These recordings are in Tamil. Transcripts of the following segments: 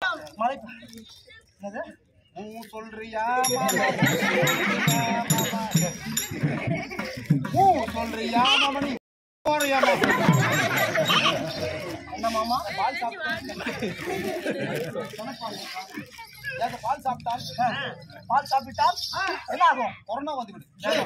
மலை என்னது சொல்றியா சொல்றியா மாமணி போறியா என்ன மாமா பால் பால் சாப்பிட்டால் என்ன ஆகும்? கொரோனா வந்துவிடு.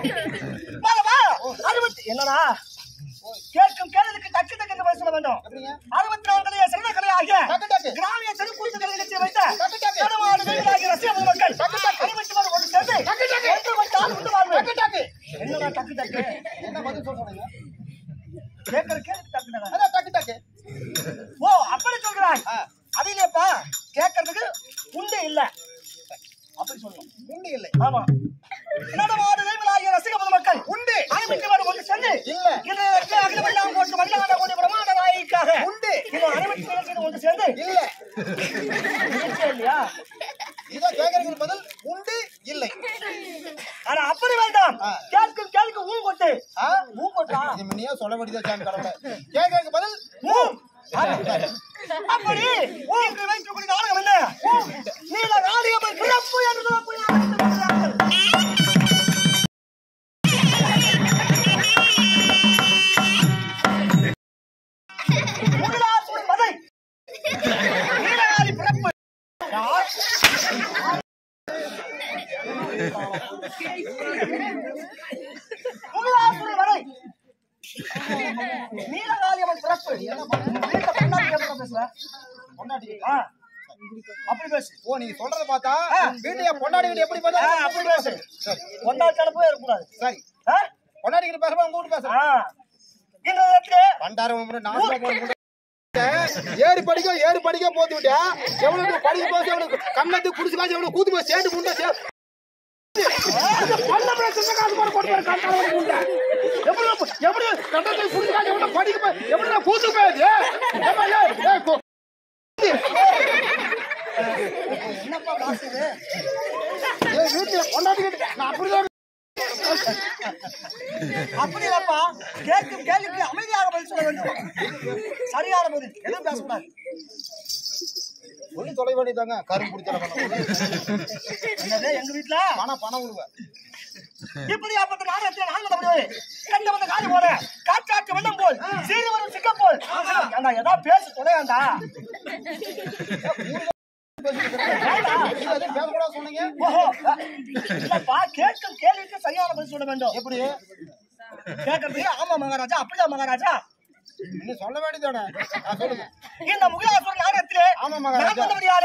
என்னடா கேட்கும் கேள்விக்கு டக்கு டக்கு பதில் சொல்ல வேண்டும். 64 சிறந்த கலை ஆகிய கிராமிய தெருக்கூத்து நிகழ்ச்சியை வைத்த ரசிகர்கள் மக்கள் ஒன்று சேர்ந்து என்னடா டக்கு டக்கு என்ன பதில் சொல்றீங்க? கேட்கிற கேள்வி டக்கு டக்கு டக்கு. ஓ அப்படி சொல்கிறாய். அது இல்லப்பா கேட்கறதுக்கு உண்டு இல்ல அப்படி சொல்லணும். உண்டு இல்லை. ஆமா நடமாடு தெய்வங்களாகிய ரசிக மக்கள் உண்டு அனைவருக்கு ஒன்று சேர்ந்து இல்ல இது அகிலமெல்லாம் போட்டு மல்லாத கூடிய பிரமாத நாயகிக்காக உண்டு இது அனைவருக்கு ஒன்று சேர்ந்து இல்ல இல்லையா? இதை கேட்கறதுக்கு பதில் உண்டு இல்லை. ஆனா அப்படி வேண்டாம். கேட்கும் கேள்விக்கு ஊ கொட்டு ஊ கொட்டா இது முன்னையே சொல்ல வேண்டியதா சாமி கடவுளே. கேட்கறதுக்கு பதில் ஊ. அப்படி ஊருக்கு வைக்கக்கூடிய நாடகம் என்ன? நீல ராணியம்மன் பிறப்பு என்று சொல்லக்கூடிய முதலாசுரி மதை நீலராணி பிறப்பு முதலாசுரி மதை நீலராணியம்மன் பிறப்பு அப்படி பேசு. ஓ நீங்க சொல்றத பார்த்தா வீட்டைய பொண்டாடி வீட்டு எப்படி பார்த்தா அப்படி பேசு. பொண்டாடி கலப்பே இருக்கக்கூடாது. சரி பொண்டாடி கிட்ட பேசுறப்ப உங்க வீட்டு பேசுறேன். இந்த இடத்துல பண்டாரம் நாசமா போட்டு ஏறி படிக்க போட்டு விட்டா எவ்வளவு படிக்க போது எவ்வளவு கண்ணத்து குடிச்சு காசு எவ்வளவு கூத்து போய் சேர்ந்து முண்டா எப்படி கண்ணத்தை குடிச்சு காசு எவ்வளவு படிக்க எப்படி கூத்து போயிடுது என்னப்பா வாசுது வீட்டுல கொண்டாடிக்கிட்டு நான் அப்படிதான் அப்படி இல்லப்பா கேட்கும் கேள்விக்கு அமைதியாக பதில் சொல்ல வேண்டும். சரியான பதில் எதுவும் பேசக்கூடாது. ஒண்ணு தொலை வேண்டியதாங்க கரும்பு பிடிச்சல என்னது எங்க வீட்டுல பணம் விடுவேன். இப்படி அப்பத்த நாடகத்தில் நான் முடியாது கண்ட வந்த காலி போல காற்றாற்று வெள்ளம் போல் சீறி வரும் சிக்க போல் ஏண்டா ஏதாவது பேச தொலையாண்டா சொன்னீங்க. கேட்கும் கேள்விக்கு சரியான பதில் சொல்ல வேண்டும். எப்படி கேட்கறதுக்கு ஆமா மகாராஜா அப்படியா மகாராஜா இன்னும் சொல்ல வேண்டியதானே சொல்லுங்க. இந்த முகிலாசுரன் நாடகத்திலே ஆமா மகாராஜா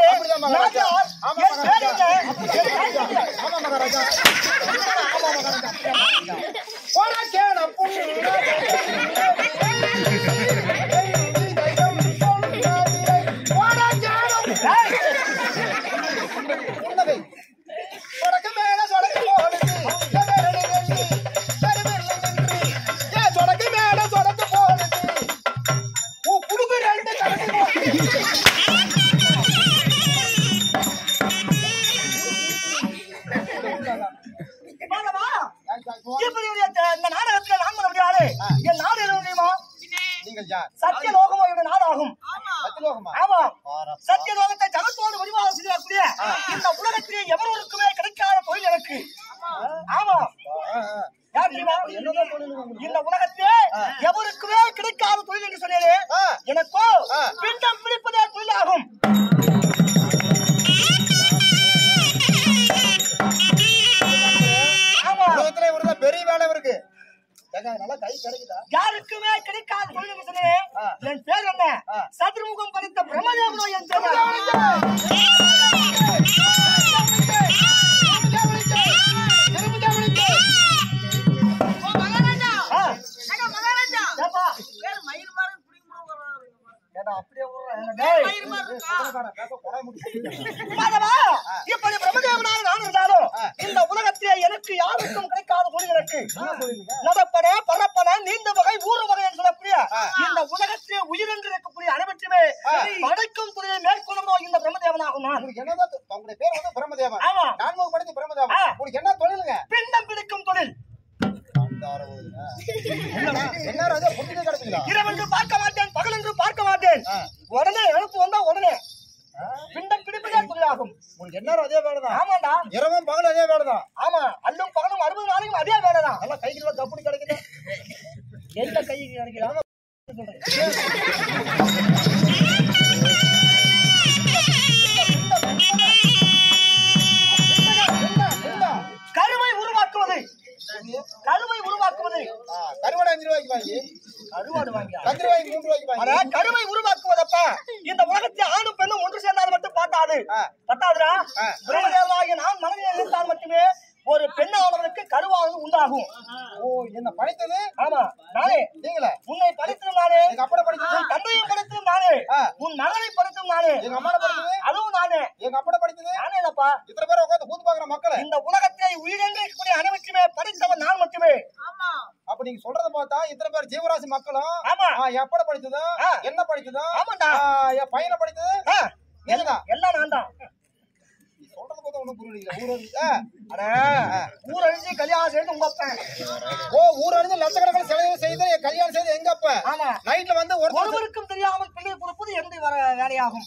சத்தியலோகமோ என்ற நாடாகும். ஆமா சத்தியலோகத்தை ஜகத்தோடு விரிவாக செய்யக்கூடிய இந்த உலகத்திலே எவருக்குமே கிடைக்காத தொழில் எனக்கு. ஆமா யார் தெரியுமா? இந்த உலகத்திலே எவருக்குமே கிடைக்காத தொழில் என்று சொன்னேனே எனக்கோ பிண்டம் பிடிப்பதே தொழிலாகும். பெரிய வேலை இருக்கு. நல்லா கை கிடைக்குதா? யாருக்குமே கிடைக்காத தொழில் என்று சொன்னேன். என் பேர் என்ன? சதுர்முகம் படைத்த பிரம்மதேவனோ என் பேர். இப்படி பிரம்மதேவனாக நான் இருந்தாலும் இந்த உலகத்திலே எனக்கு யாருக்கும் கிடைக்காத தொழில் எனக்கு. நடப்பன பரப்பன நீண்ட வகை ஊறு வகை என்று சொல்லக்கூடிய இந்த உலகத்திலே உயிரென்று இருக்கக்கூடிய அனைவற்றுமே படைக்கும் தொழிலை மேற்கொள்ளும் இந்த பிரம்மதேவனாகும் நான். உங்களுடைய பேர் வந்து பிரம்மதேவன். ஆமா நான்முகம் படைத்த பிரம்மதேவன். உங்களுக்கு என்ன தொழிலுங்க? பிண்டம் பிடிக்கும் தொழில். இரவென்று பார்க்க மாட்டேன், பகல் என்று பார்க்க மாட்டேன். உடனே எழுப்பு வந்தா உடனே பிண்டம் எல்லாரும் அதே வேலைதான். ஆமாண்டா. இரவும் பகலும் அதே வேலைதான். ஆமா, அல்லும் பகலும் 60 நாளைக்கும் அதே வேலைதான். எல்லாம் கைக்கு கப்புனி கிடைக்குது. எந்த கைக்கு கிடைக்கிறாங்க கருவை உருவாக்குவது. கருவாடு 5 ரூபாய்க்கு வாங்கி கருவாடு வாங்கி கத்திரிவாய் 3 ரூபாய்க்கு வாங்கி கருவை உருவாக்குவதப்ப இந்த உலகத்தில் ஆணும் பெண்ணும் ஒன்று சேர்ந்தால் மட்டும் பத்தாதுடா. பிரம்மதேவனாகிய நான் மனதில் இருந்தால் மட்டுமே ஒரு பெண்ணானவனுக்கு கருவானது உண்டாகும். ஓ, என்ன படைத்தது? ஆமா, நானே. நீங்களே? உன்னை படைத்ததும் நானே, எங்க அப்பனை படைத்தது, உன் தந்தையும் படைத்ததும் நானே, உன் மகனை படைத்ததும் நானே, எங்க அம்மாவை படைத்தது அதுவும் நானே, எங்க அப்பனை படைத்தது நானே. இல்லப்பா, இத்தனை பேர் உட்கார்ந்து கூத்து பாக்குற மக்களை இந்த உலகத்தை உயிரென்று இருக்கக்கூடிய அனைவருக்குமே படைத்தவன் நான் மட்டுமே. அப்ப நீங்க சொல்றத பார்த்தா இத்தனை பேர் ஜீவராசி மக்களும் ஆமா எப்பட படிச்சதோ என்ன படிச்சதோ ஆமாண்டா என் பையனை படிச்சது எல்லாம் நான் தான். சொல்றத பார்த்தா ஒண்ணும் புரியல. ஊர் அழிஞ்சு கல்யாணம் செய்து உங்க அப்பன். ஓ, ஊர் அழிஞ்சு லட்சக்கணக்கில் செலவு செய்து கல்யாணம் செய்து எங்க அப்ப? ஆமா, நைட்ல வந்து ஒருவருக்கும் தெரியாமல் பிள்ளை கொடுப்பது என்னுடைய வேலையாகும்.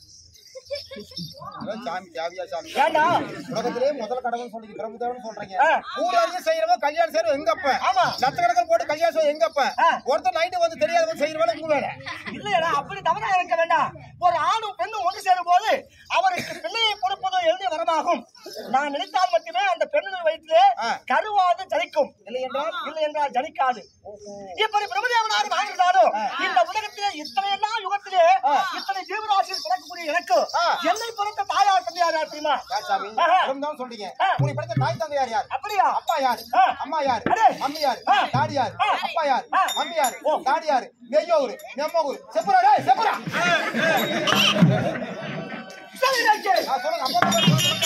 சாமி தேவையா சாமி? ஏண்டா உலகத்திலே முதல் கடவுள் சொல்லி பிரபுதேவன் சொல்றீங்க. ஊர் அழிஞ்சு செய்யறவன் கல்யாணம் செய்யறவன் எங்க அப்ப? ஆமா, லட்சக்கணக்கில் போட்டு கல்யாணம் செய்ய எங்க அப்ப? ஒருத்தர் நைட்டு வந்து தெரியாதவன் செய்யறவன் உங்க வேலை இல்லையா? அப்படி தவறா இருக்க வேண்டாம். ஒரு ஆணும் பெண்ணும் ஒன்று சேரும் போது அவருக்கு பிள்ளையை கொடுப்பதோ எழுதிய வரமாகும். நான் நினைத்தால் மட்டுமே அந்த பெண்ணின் வயிற்றிலே கருவாது ஜனிக்கும். இல்லை என்றால் ஜனிக்காது. இப்படி பிரம்மதேவனாரும் ஆகிருந்தாலும் இந்த உலகத்திலே இத்தனை எல்லாம் யுகத்திலே இத்தனை ஜீவராசியில் பிறக்கக்கூடிய எனக்கு என்னை பிறந்த தாயார் தந்தையார் யார் தெரியுமா? சொல்றீங்க. உங்களை பிறந்த தாய் தந்தை யார்? யார்? அப்படியா? அப்பா யாரு? அம்மா யாரு? மம்மி யாரு? டாடி யாரு? அப்பா யாரு? மம்மி யாரு? டாடி யாரு? மெய்யோரு மெம்மோரு செப்புரா டேய் செப்புரா. சொல்லுங்க அப்பா.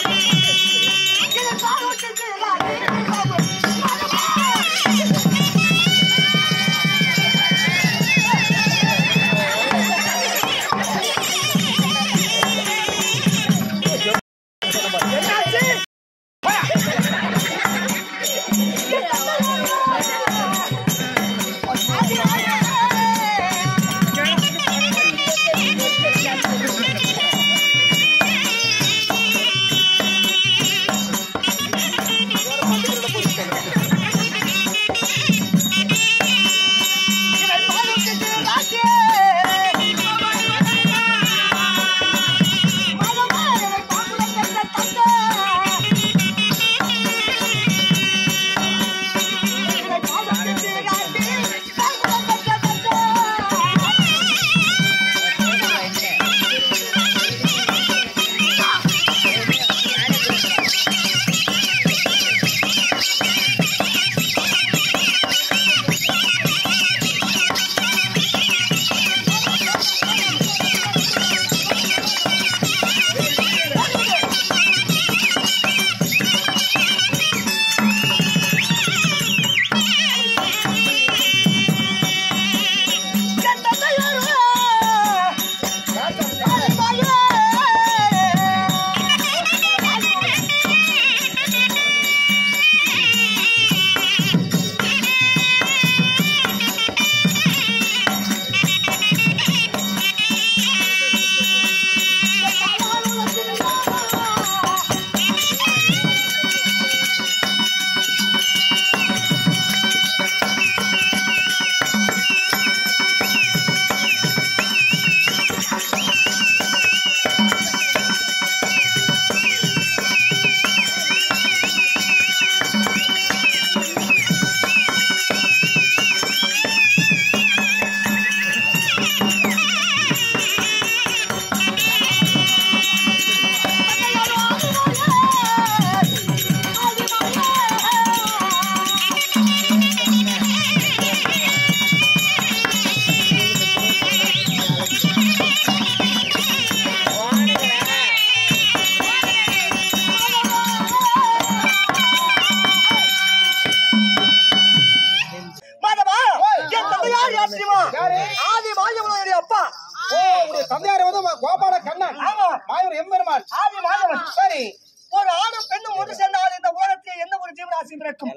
கோபால கண்ணன். ஆமா, மாயூர் எம்பெருமான் ஆதி மாதவன். சரி, ஒரு ஆணும் பெண்ணும் ஒன்று சேர்ந்தால் இந்த உலகத்தில் எந்த ஒரு ஜீவராசியும் பிறக்கும்.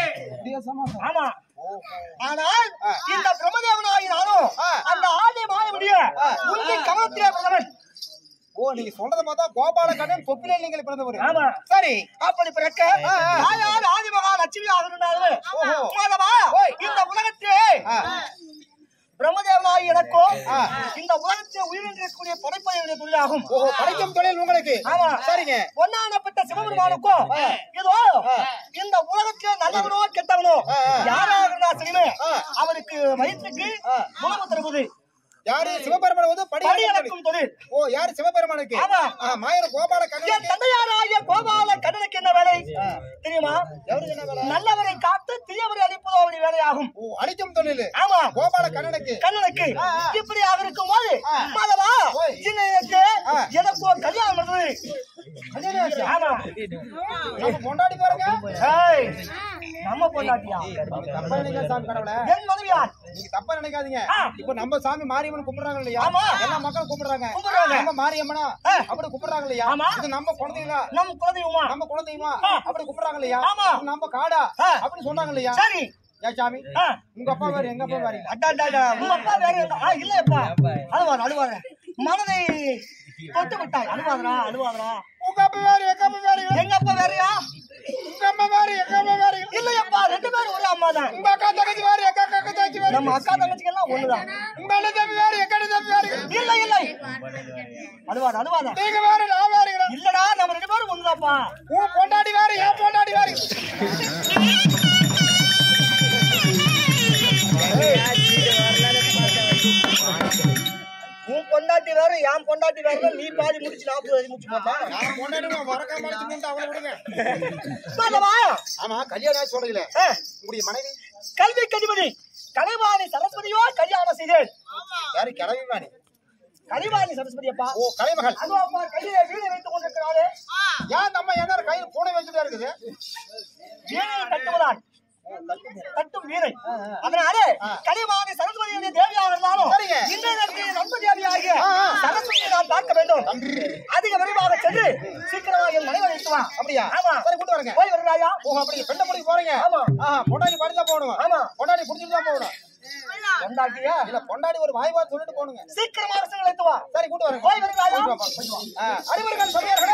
ஆமா, ஆனால் இந்த பிரம்மதேவனாகி நானும் அந்த ஆதி மாயமுடைய உண்மை கவனத்திலே பிரதமன். ஓ நீங்க சொல்றத பார்த்தா கோபால கண்ணன் தொப்பிலே நீங்கள் பிறந்தவர். ஆமா. சரி அப்படி பிறக்க தாயார் ஆதிமகா லட்சுமி ஆகணும்னாலும் மாதவா இந்த உலகத்திலே பிரம்மதேவனாய் எனக்கும் இந்த உலகத்தை உயிரிழக்கக்கூடிய படைப்பதனுடைய தொழிலாகும். படைக்கும் தொழில் உங்களுக்கு. ஆமா. சரிங்க. பொன்னானப்பட்ட சிவபெருமானுக்கும் இதோ இந்த உலகத்திலே நல்லவனோ கெட்டவனோ யாராக இருந்தா சரிமே அவருக்கு வயிற்றுக்கு உணவு தருவது யாரு? சிவபெருமான் வந்து படி அளக்கும் தொழில். ஓ யாரு? சிவபெருமானுக்கு. ஆமா. மாயர் கோபால கண்ணன் தந்தையாராகிய கோபால கண்ணனுக்கு என்ன வேலை தெரியுமா? எவருக்கு என்ன வேலை? நல்லவரை காத்து தீயவரை அழிப்பதோ அவருடைய வேலையாகும். ஓ அழிக்கும் தொழில். ஆமா. கோபால கண்ணனுக்கு. இப்படியாக இருக்கும் போது மாதவா எனக்கு ஒரு கல்யாணம் பண்றது. ஆமா. நம்ம கொண்டாடி பாருங்க. நம்ம பொண்டாட்டியா? தப்பா நினைக்காத சாமி கடவுளே. என் மனைவியார். நீங்க தப்பா நினைக்காதீங்க. இப்ப நம்ம சாமி மாரியம்மன் கும்பிடுறாங்க இல்லையா? ஆமா. எல்லா மக்களும் கும்பிடுறாங்க. நம்ம மாரியம்மனா அப்படி கும்பிடுறாங்க இல்லையா? இது நம்ம குழந்தைங்களா? நம்ம குழந்தையுமா? நம்ம குழந்தையுமா அப்படி கும்பிடுறாங்க இல்லையா? ஆமா. நம்ம காடா அப்படி சொன்னாங்க இல்லையா? சரி. ஏ சாமி உங்க அப்பா வேற எங்க அப்பா வேற? உங்க அப்பா வேற இல்லப்பா. அழுவாரு மனதை தொட்டு விட்டாய். அழுவாதரா. உங்க அப்பா வேற எங்க அப்பா வேற? எங்க அப்பா வேறயா? உங்க அம்மா வேற எங்க அம்மா வேற? இல்லையப்பா, ரெண்டு பேரும் ஒரே அம்மா தான். உங்க அக்கா தங்கச்சி வேற எங்க அக்கா தங்கச்சி வேற? நம்ம அக்கா தங்கச்சிக்கு எல்லாம் ஒண்ணுதான். உங்க அண்ணன் தம்பி வேற எங்க அண்ணன் தம்பி வேற? இல்லை அழுவாத. நீங்க வேற நான் வேறங்களா? இல்லடா, நம்ம ரெண்டு பேரும் ஒண்ணுதான்ப்பா. உன் பொண்டாட்டி வேற என் பொண்டாட்டி வேற. உன் பொண்டாட்டி வேற என் பொண்டாட்டி வேற. நீ பாதி முடிச்சு 40 முடிச்சு போட்டா நான் பொண்டாட்டி வரக்க மடிச்சு போட்டு அவளை விடுங்க. ஆமா கல்யாணம் சொல்றீங்களே உங்களுடைய மனைவி கல்வி கதிபதி கலைவாணி சரஸ்வதியோ கல்யாணம் செய்தேன். யாரு? கலைவாணி. கலைவாணி சரஸ்வதியப்பா. ஓ கலைமகள். அதோ அப்பா கையில வீடு வைத்துக் கொண்டிருக்கிறாரு. ஏன் நம்ம என்ன கையில் பூனை வச்சுதான் இருக்குது? வீணை கட்டுவதான் கட்டும் வீணை. அதனாலே கலைவாணி சரஸ்வதியுடைய தேவியாக இருந்தாலும் இன்றைய நண்ப தேவியாகிய சரஸ்வதியை நான் பார்க்க வேண்டும். அதிக விரைவாக சென்று சீக்கிரமாக என் மனைவி வைத்துவான். அப்படியா? ஆமா. சரி கூட்டு வரங்க. போய் வருகிறாயா? ஓ அப்படி பெண்ணை முடிக்க போறீங்க? ஆமா. பொண்டாடி படிதான் போகணும். ஆமா. பொண்டாடி புடிச்சிட்டு தான் போகணும். பொண்டாட்டியா? இல்ல பொண்டாடி ஒரு வாய்வா சொல்லிட்டு போகணுங்க. சீக்கிரமாக சென்று வைத்துவா. சரி கூட்டு வரங்க. போய் வருகிறாயா? அறிவுரைகள் சொல்லியார்களே